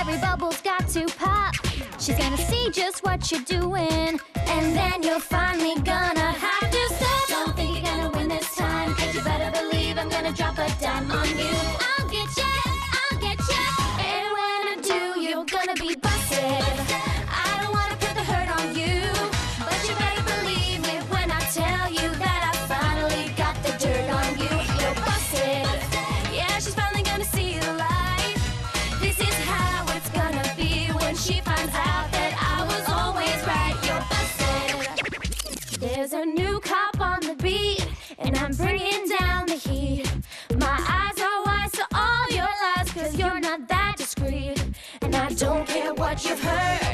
every bubble's got to pop. She's gonna see just what you're doing, and then you're finally gonna have to stop. Don't think you're gonna win this time, 'cause you better believe I'm gonna drop a dime on you. I'll get ya, and when I do, you're gonna be busted. I don't wanna put the hurt on you, but you better believe me when I tell you that I finally got the dirt on you. You're busted. Yeah, she's finally gonna see the light. This is how it's gonna be when she finds out that I was always right. You're busted. There's a new cop on the beat, and I'm bringing down the heat. My eyes are wise to all your lies, 'cause you're not that discreet. And I don't care what you've heard,